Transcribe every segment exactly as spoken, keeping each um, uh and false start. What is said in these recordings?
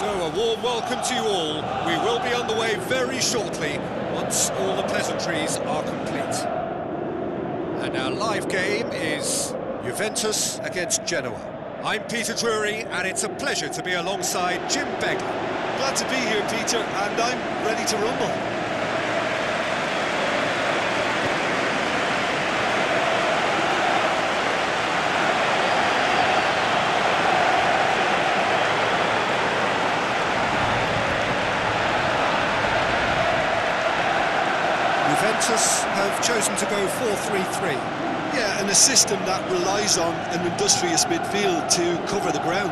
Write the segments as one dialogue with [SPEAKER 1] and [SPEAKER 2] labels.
[SPEAKER 1] So a warm welcome to you all. We will be on the way very shortly, once all the pleasantries are complete. And our live game is Juventus against Genoa. I'm Peter Drury, and it's a pleasure to be alongside Jim Beglin.
[SPEAKER 2] Glad to be here, Peter, and I'm ready to rumble.
[SPEAKER 1] Juventus have chosen to go four three three.
[SPEAKER 2] Yeah, and a system that relies on an industrious midfield to cover the ground.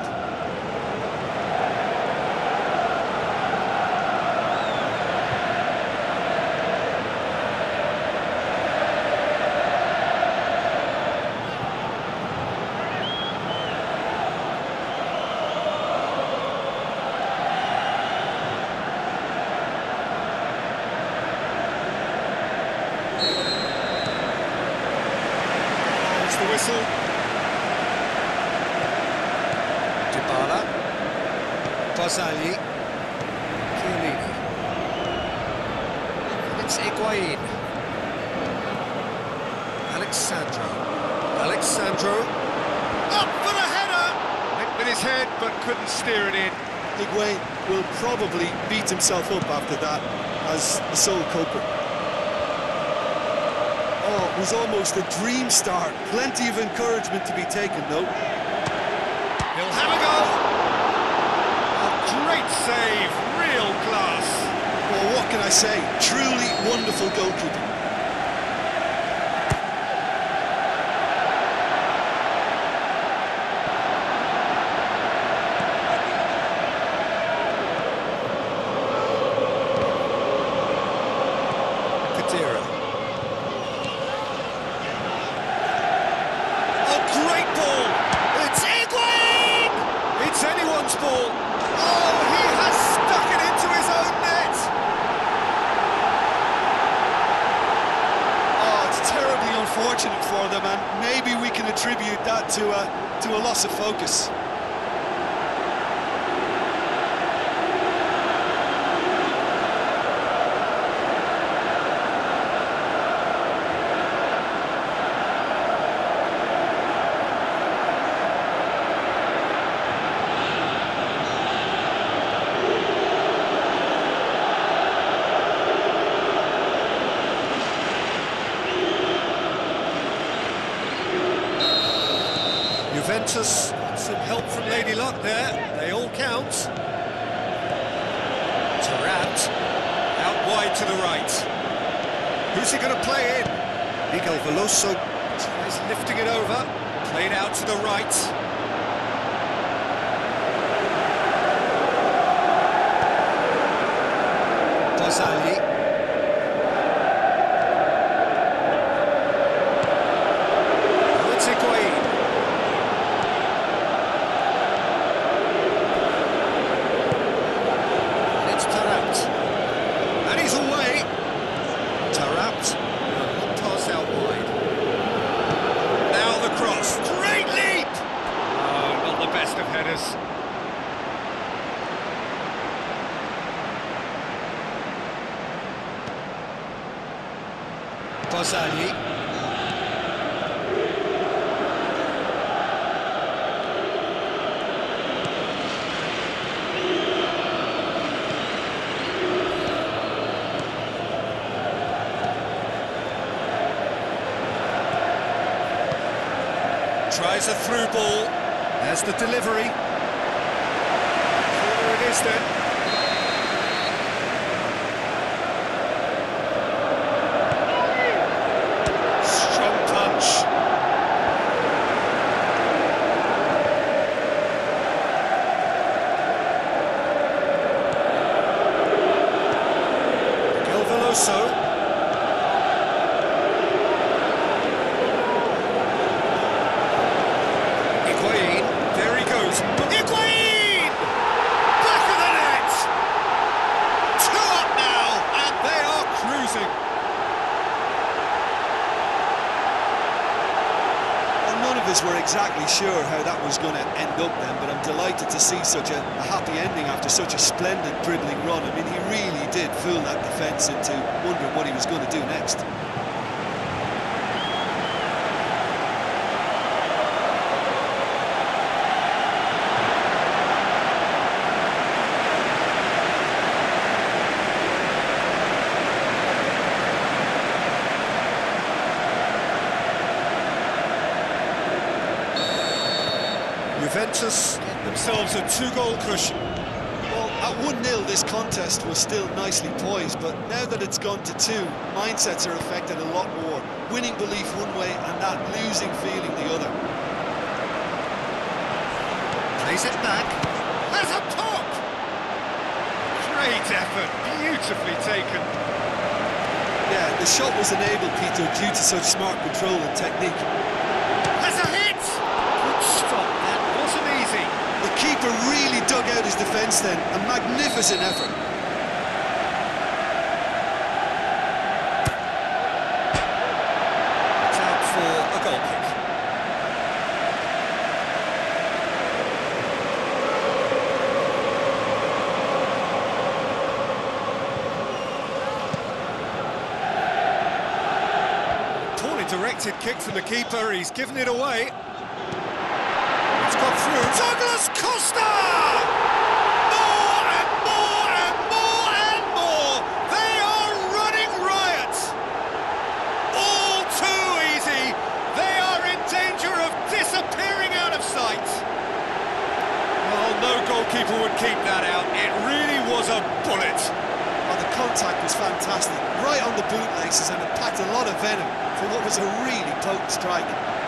[SPEAKER 1] The whistle. Dybala, Barzagli, Chiellini. It's Higuain. Alexandro. Alexandro. Up for the header! Went with his head, but couldn't steer it in.
[SPEAKER 2] Higuain will probably beat himself up after that as the sole culprit. Oh, it was almost a dream start. Plenty of encouragement to be taken, though.
[SPEAKER 1] He'll have a go. A great save, real class.
[SPEAKER 2] Well, what can I say? Truly wonderful goalkeeping.
[SPEAKER 1] Kadira. Great ball! It's Higuain! It's anyone's ball. Oh, he has stuck it into his own net!
[SPEAKER 2] Oh, it's terribly unfortunate for them, and maybe we can attribute that to a, to a loss of focus.
[SPEAKER 1] Juventus, some help from Lady Luck there, they all count. Taarabt, out wide to the right. Who's he going to play in? Miguel Veloso tries lifting it over, played out to the right. Barzagli. Oh, it's Higuain. And he's away. Taarabt, one pass out wide. Now the cross, great leap! Oh, not the best of headers. Barzagli. Tries a through ball. There's the delivery. Corner it is then. Strong punch. Miguel Veloso. There he goes. Higuain! Back of the net!
[SPEAKER 2] exactly sure how that was going to end up then, but I'm delighted to see such a, a happy ending after such a splendid dribbling run. I mean, he really did fool that defence into wondering what he was going to do next.
[SPEAKER 1] Juventus get themselves a two-goal cushion.
[SPEAKER 2] Well, at one nil this contest was still nicely poised, but now that it's gone to two, mindsets are affected a lot more. Winning belief one way and that losing feeling the other.
[SPEAKER 1] Plays it back. Has a top! Great effort, beautifully taken.
[SPEAKER 2] Yeah, the shot was enabled, Peter, due to such smart control and technique.
[SPEAKER 1] Has a hit! Good stop, that wasn't easy.
[SPEAKER 2] The keeper really dug out his defence then, a magnificent effort.
[SPEAKER 1] It's out for a goal kick. Poorly directed kick from the keeper, he's given it away. It's got through. Douglas Costa! More and more and more and more! They are running riot! All too easy! They are in danger of disappearing out of sight! Well, no goalkeeper would keep that out. It really was a bullet.
[SPEAKER 2] Oh, the contact was fantastic, right on the bootlaces, and it packed a lot of venom for what was a really potent strike.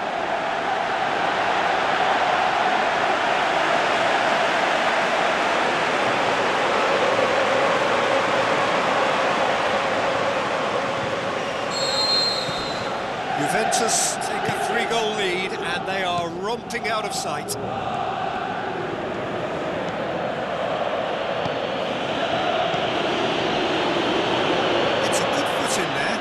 [SPEAKER 1] Juventus take a three-goal lead and they are romping out of sight. It's a good foot in there.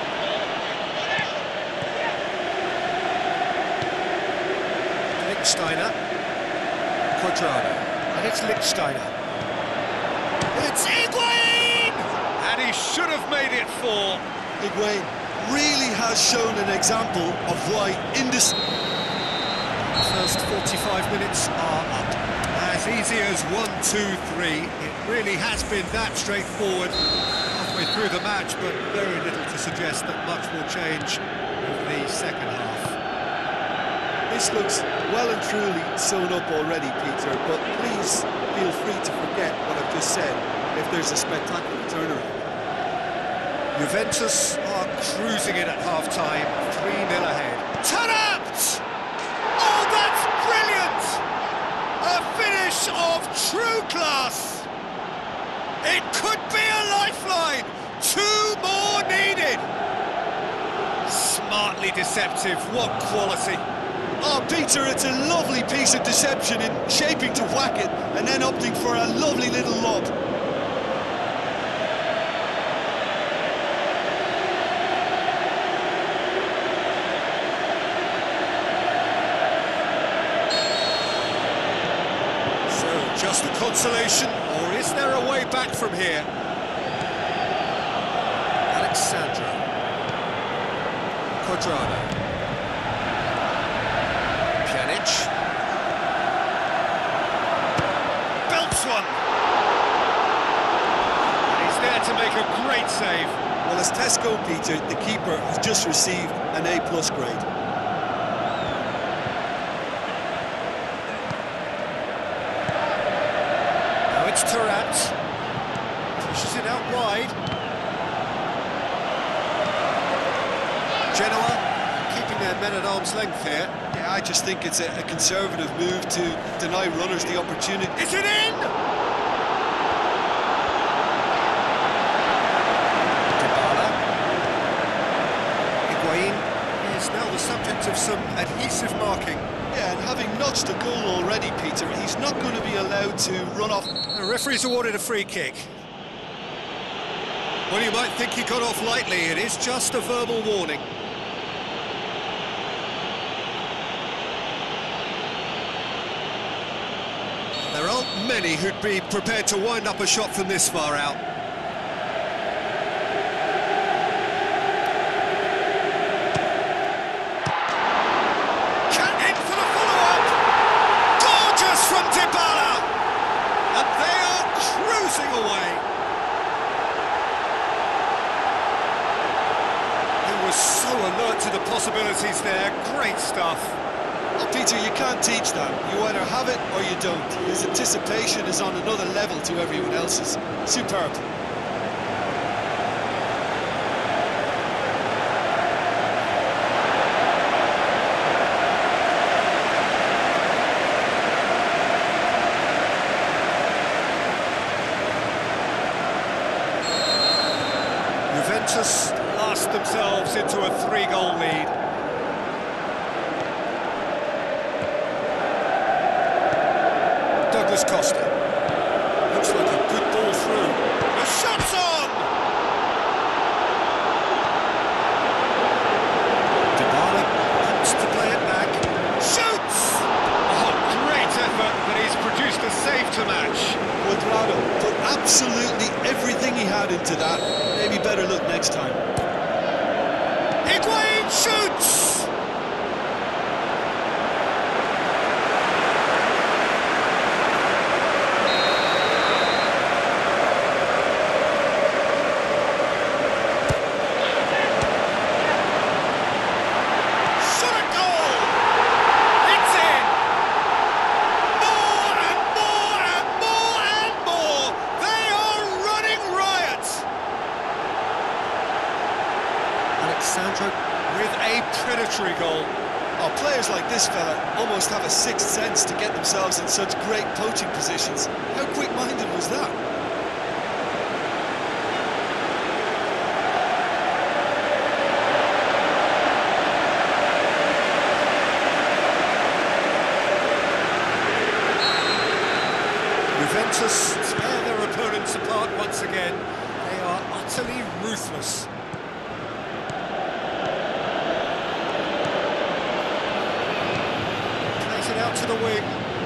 [SPEAKER 1] Lichtsteiner. Quadrado. And it's Lichtsteiner. It's Higuain! And he should have made it four.
[SPEAKER 2] Higuain really has shown an example of why in this...
[SPEAKER 1] The first forty-five minutes are up. As easy as one, two, three. It really has been that straightforward halfway through the match, but very little to suggest that much will change over the second half.
[SPEAKER 2] This looks well and truly sewn up already, Peter, but please feel free to forget what I've just said if there's a spectacular turnaround.
[SPEAKER 1] Juventus are cruising it at half-time, three nil ahead. Taarabt! Oh, that's brilliant! A finish of true class! It could be a lifeline! Two more needed! Smartly deceptive, what quality!
[SPEAKER 2] Oh, Peter, it's a lovely piece of deception in shaping to whack it and then opting for a lovely little lob.
[SPEAKER 1] Just a consolation, or is there a way back from here? Alexandro. Quadrado. Pjanic. Belts one! And he's there to make a great save.
[SPEAKER 2] Well, as Tesco, Peter, the keeper has just received an A plus grade.
[SPEAKER 1] It's Taarabt, pushes it out wide. Genoa keeping their men at arm's length here.
[SPEAKER 2] Yeah, I just think it's a, a conservative move to deny runners the opportunity.
[SPEAKER 1] Is it in? Dybala. Higuain is now the subject of some adhesive marking.
[SPEAKER 2] Yeah, and having notched a goal already, Peter, he's not going to be allowed to run off.
[SPEAKER 1] The referee's awarded a free kick. Well, you might think he got off lightly. It is just a verbal warning. many who'd be prepared to wind up a shot from this far out. Cut in for the follow-up! Gorgeous from Dybala! And they are cruising away. He was so alert to the possibilities there. Great stuff.
[SPEAKER 2] Well, Peter, you can't teach that. You either have it or you don't. His anticipation is on another level to everyone else's. Superb.
[SPEAKER 1] Juventus lost themselves into a three-goal lead. Douglas Costa. Looks like a good ball through. The shot's on! Dybala wants to play it back. Shoots! Oh, great effort, but he's produced a save to match.
[SPEAKER 2] Cuadrado put absolutely everything he had into that. Maybe better look next time.
[SPEAKER 1] Higuain shoots! Alexandro with a predatory goal.
[SPEAKER 2] Oh, players like this fella almost have a sixth sense to get themselves in such great poaching positions. How quick-minded was that?
[SPEAKER 1] Juventus tear their opponents apart once again. They are utterly ruthless. Out to the wing.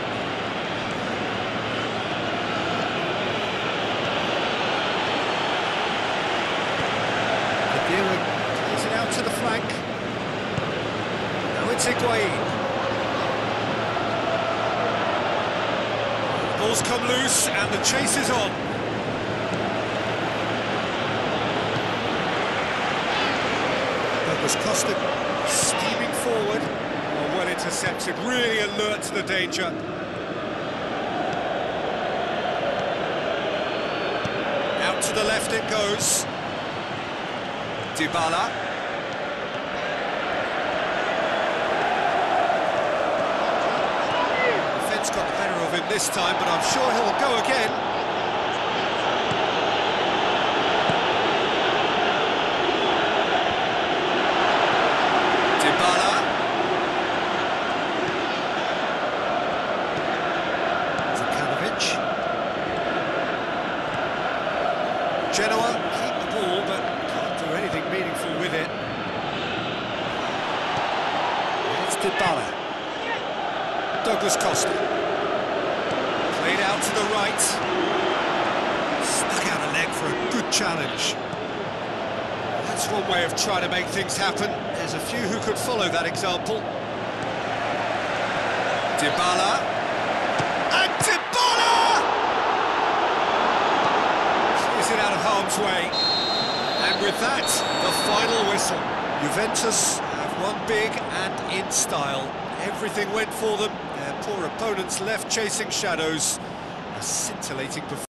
[SPEAKER 1] Adira plays it out to the flank. Now it's Higuain. Ball's come loose and the chase is on. Douglas Costa steaming forward. Well intercepted, really alert to the danger. Out to the left it goes. Dybala. Defence got the better of him this time, but I'm sure he'll go again. Dybala. Genoa keep the ball, but can't do anything meaningful with it. It's Dybala. Douglas Costa. Played out to the right. Stuck out a leg for a good challenge. That's one way of trying to make things happen. There's a few who could follow that example. Dybala. And Dybala! It out of harm's way, and with that, the final whistle. Juventus have won big and in style. Everything went for them. Their poor opponents left chasing shadows. A scintillating performance.